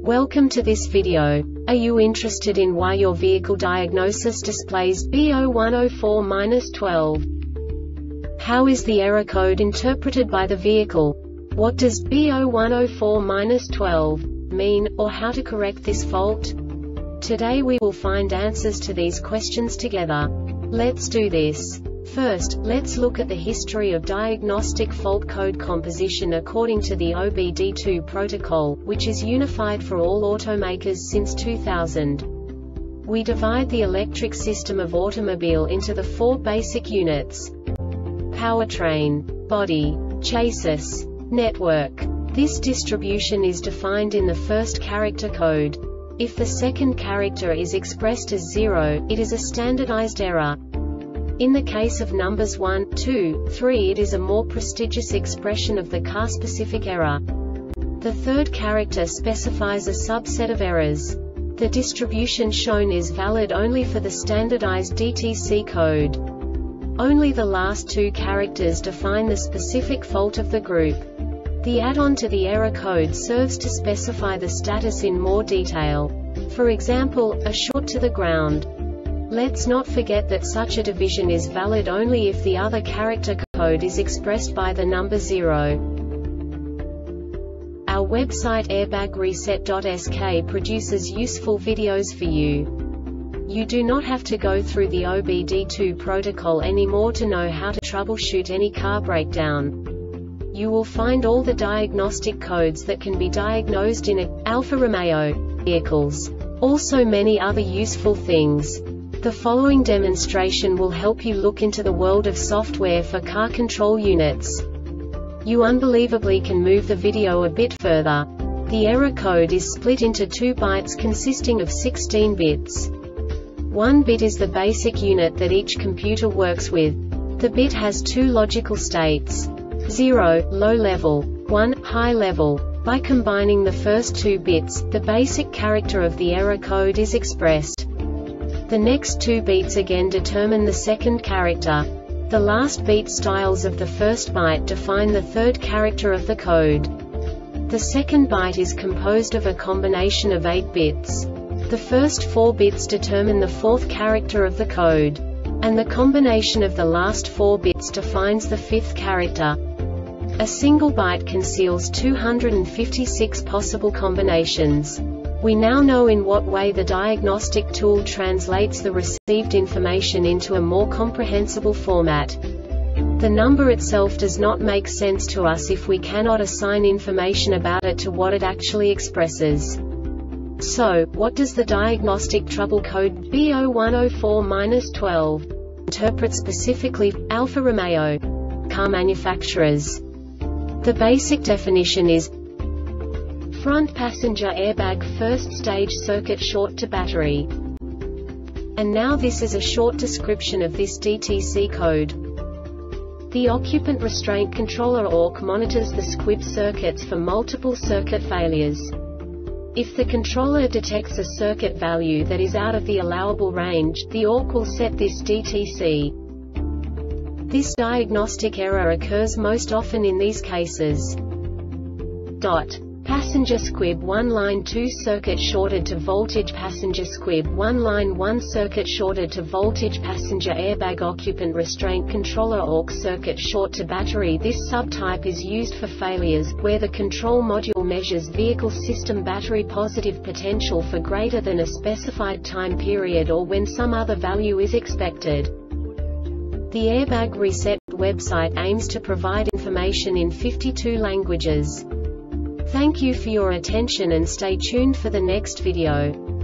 Welcome to this video. Are you interested in why your vehicle diagnosis displays B0104-12? How is the error code interpreted by the vehicle? What does B0104-12 mean, or how to correct this fault? Today we will find answers to these questions together. Let's do this. First, let's look at the history of diagnostic fault code composition according to the OBD2 protocol, which is unified for all automakers since 2000. We divide the electric system of automobile into the four basic units: powertrain, body, chassis, network. This distribution is defined in the first character code. If the second character is expressed as 0, it is a standardized error. In the case of numbers 1, 2, 3, it is a more prestigious expression of the car-specific error. The third character specifies a subset of errors. The distribution shown is valid only for the standardized DTC code. Only the last two characters define the specific fault of the group. The add-on to the error code serves to specify the status in more detail. For example, a short to the ground. Let's not forget that such a division is valid only if the other character code is expressed by the number 0. Our website airbagreset.sk produces useful videos for you. You do not have to go through the OBD2 protocol anymore to know how to troubleshoot any car breakdown. You will find all the diagnostic codes that can be diagnosed in Alfa Romeo vehicles. Also many other useful things. The following demonstration will help you look into the world of software for car control units. You unbelievably can move the video a bit further. The error code is split into 2 bytes consisting of 16 bits. 1 bit is the basic unit that each computer works with. The bit has 2 logical states: 0, low level, 1, high level. By combining the first 2 bits, the basic character of the error code is expressed. The next 2 beats again determine the second character. The last beat styles of the first byte define the third character of the code. The second byte is composed of a combination of 8 bits. The first 4 bits determine the fourth character of the code. And the combination of the last 4 bits defines the fifth character. A single byte conceals 256 possible combinations. We now know in what way the diagnostic tool translates the received information into a more comprehensible format. The number itself does not make sense to us if we cannot assign information about it to what it actually expresses. So, what does the diagnostic trouble code B0104-12 interpret specifically for Alfa Romeo car manufacturers? The basic definition is front passenger airbag first stage circuit short to battery. And now this is a short description of this DTC code. The occupant restraint controller ORC monitors the squib circuits for multiple circuit failures. If the controller detects a circuit value that is out of the allowable range, the ORC will set this DTC. This diagnostic error occurs most often in these cases. Passenger squib 1 line 2 circuit shorted to voltage. Passenger squib 1 line 1 circuit shorted to voltage. Passenger airbag occupant restraint controller ORC circuit short to battery. This subtype is used for failures where the control module measures vehicle system battery positive potential for greater than a specified time period or when some other value is expected. The Airbag Reset website aims to provide information in 52 languages. Thank you for your attention and stay tuned for the next video.